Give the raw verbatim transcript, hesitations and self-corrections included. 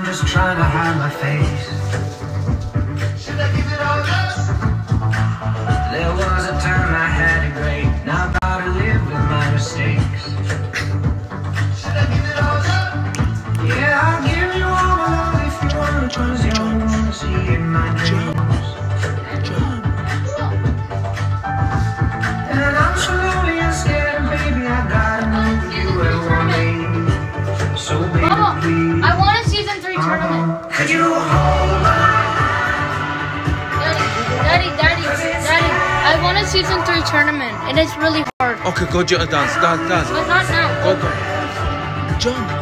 just trying to hide my face. Should I give it all up? There was a time I had it great. Now I've got to live with my mistakes. Should I give it all up? Yeah, I'll give you all my love if you want, 'cause you don't wanna see in my dreams. And I'm so lonely and scared, baby, I gotta know you will want me. So baby, Mama, please, I want a season three tournament. could you hold my Daddy, daddy, daddy, daddy, I want a season three tournament, and it's really hard. Okay, go dance, dance, dance. But not now. Go, go. Jump.